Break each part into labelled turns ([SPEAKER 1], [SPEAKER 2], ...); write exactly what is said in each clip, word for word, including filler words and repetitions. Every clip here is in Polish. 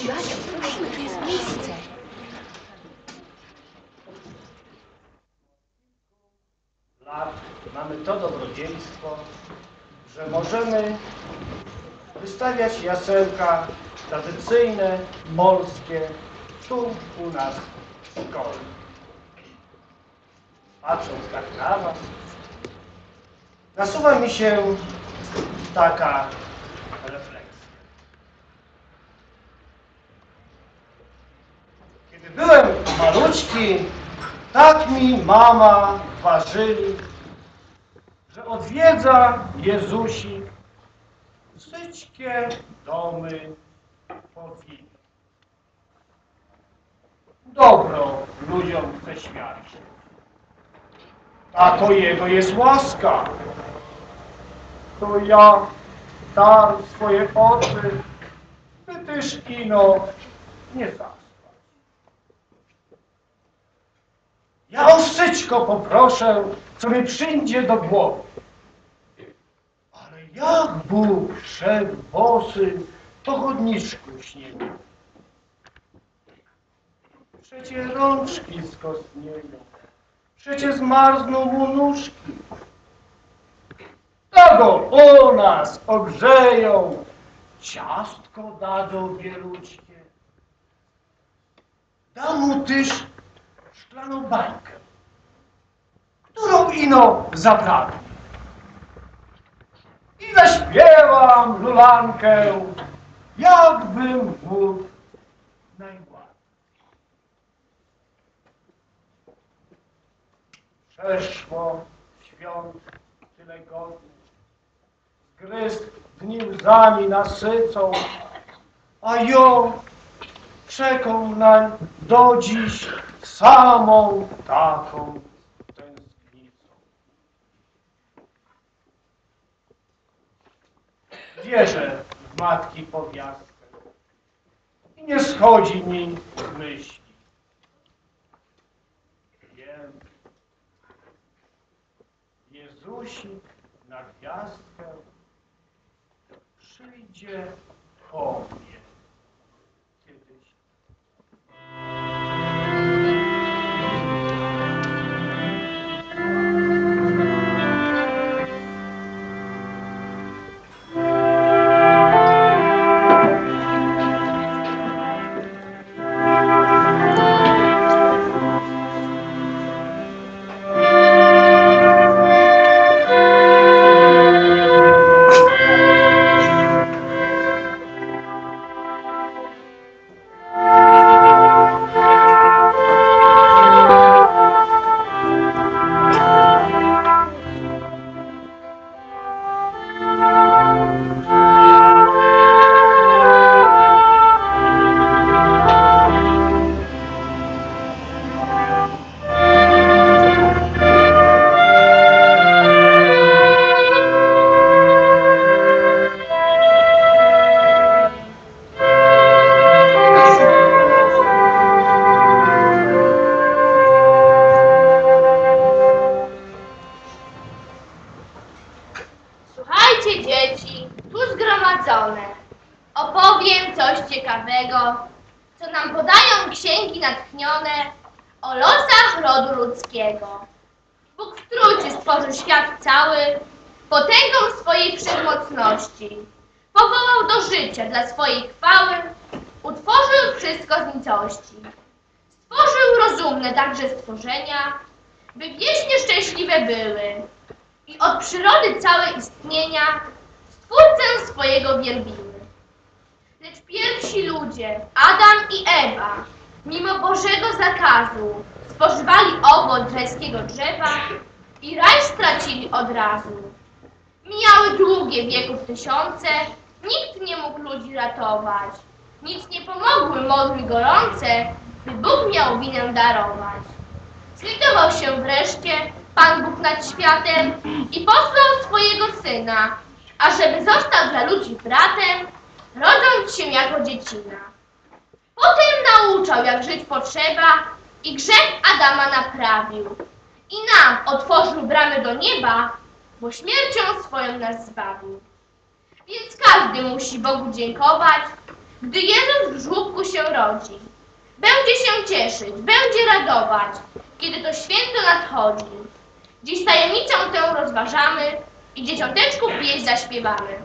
[SPEAKER 1] Basiu, puśćmy, tu jest miejsce.
[SPEAKER 2] Lat mamy to dobrodziejstwo, że możemy wystawiać jasełka tradycyjne, polskie, tu u nas w szkole. Patrząc tak na was, nasuwa mi się taka refleksja. Kiedy byłem maluczki, tak mi mama ważyli, że odwiedza Jezusik wszystkie domy po wsi. Dobro ludziom chce świadczyć. A to Jego jest łaska. To ja dar swoje oczy, by też ino nie zaspać. Ja o wszystko poproszę, co mi przyjdzie do głowy. Ale jak Bóg szedł bosy po chodniczku śniegu? Przecie rączki skostnieją, przecie zmarzną mu nóżki. Tego u nas ogrzeją, ciastko dadzą bieluczkie. Dam mu też szklaną bańkę, którą ino zaprawi. I zaśpiewam lulankę, jakbym mógł najładniej. Przeszło świąt tyle godzin, zgryz dni łzami nasycą, a ją czekam nań do dziś samą taką tęsknicą. Wierzę w matki powiastkę i nie schodzi mi z myśli. Wiem, Jezusik na gwiazdkę przyjdzie po mnie kiedyś.
[SPEAKER 3] Opowiem coś ciekawego, co nam podają księgi natchnione o losach rodu ludzkiego. Bóg w trójcy stworzył świat cały, potęgą swojej wszechmocności. Powołał do życia dla swojej chwały, utworzył wszystko z nicości. Stworzył rozumne także stworzenia, by wiecznie szczęśliwe były i od przyrody całe istnienia Stwórcę swojego wielbimy. Lecz pierwsi ludzie, Adam i Ewa, mimo Bożego zakazu, spożywali owoc rajskiego drzewa i raj stracili od razu. Mijały długie wieków tysiące, nikt nie mógł ludzi ratować. Nic nie pomogły modły gorące, by Bóg miał winę darować. Zlitował się wreszcie Pan Bóg nad światem i posłał swojego Syna, ażeby został dla ludzi bratem, rodząc się jako dziecina. Potem nauczał, jak żyć potrzeba i grzech Adama naprawił. I nam otworzył bramy do nieba, bo śmiercią swoją nas zbawił. Więc każdy musi Bogu dziękować, gdy Jezus w żłóbku się rodzi. Będzie się cieszyć, będzie radować, kiedy to święto nadchodzi. Dziś tajemnicę tę rozważamy i dzieciąteczku pieśń zaśpiewamy.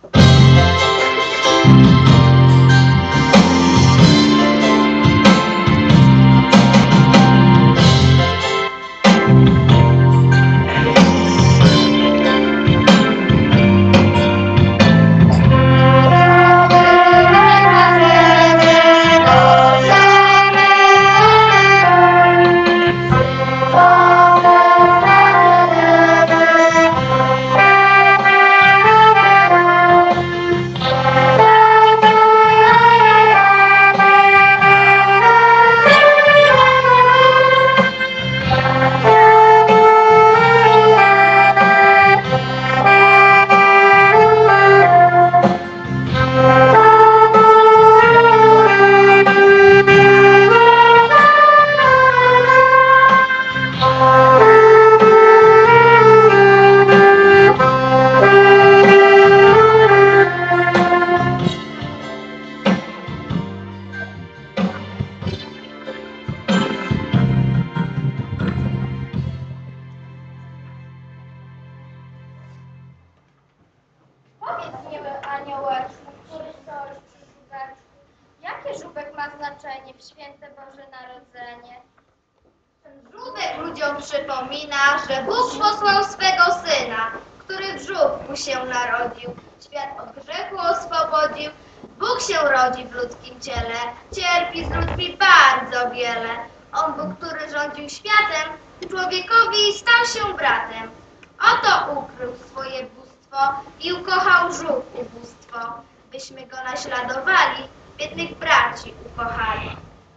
[SPEAKER 4] Powiedz, miły aniołeczku, który stoisz przy żółbeczku, jakie żółbek ma znaczenie w święte Boże Narodzenie?
[SPEAKER 5] Ten żółbek ludziom przypomina, że Bóg posłał swego Syna, który w żółbku się narodził, świat od grzechu oswobodził. Bóg się rodzi w ludzkim ciele, cierpi z ludźmi bardzo wiele. On Bóg, który rządził światem, człowiekowi stał się bratem. Oto ukrył swoje bóstwo i ukochał żółb ubóstwo, byśmy go naśladowali, biednych braci ukochali.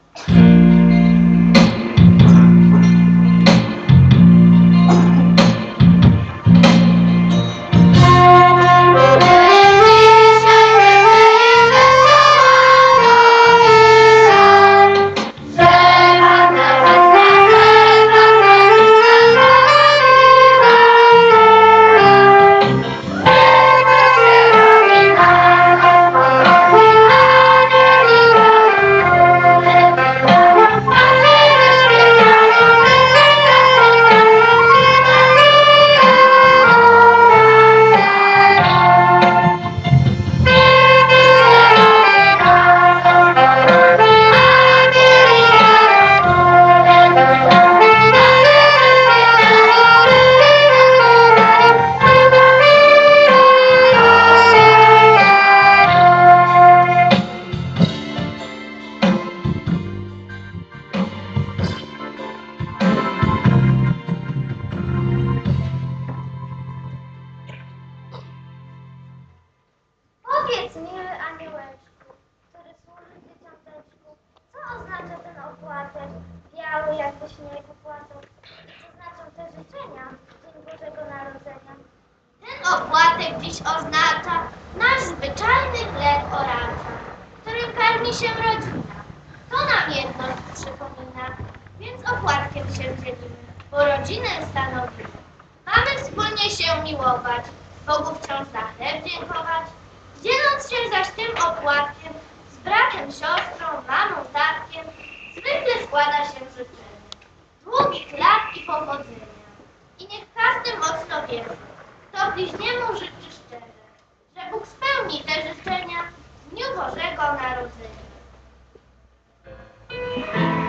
[SPEAKER 4] Powiedz, miły aniołeczku, który służy dzieciąteczku, co oznacza ten opłatek, biały jakby śnieg opłatał? Co znaczą te życzenia w Dzień Bożego Narodzenia?
[SPEAKER 3] Ten opłatek dziś oznacza nasz zwyczajny chleb oracza, którym karmi się rodzina. To nam jedność przypomina, więc opłatkiem się dzielimy, bo rodzinę stanowimy. Mamy wspólnie się miłować, Bogu wciąż za chleb dziękować, dzieląc się zaś tym opłatkiem z bratem, siostrą, mamą, tatkiem, zwykle składa się życzenie długich lat i powodzenia. I niech każdy mocno wierzy, kto bliźniemu życzy szczerze, że Bóg spełni te życzenia w dniu Bożego Narodzenia.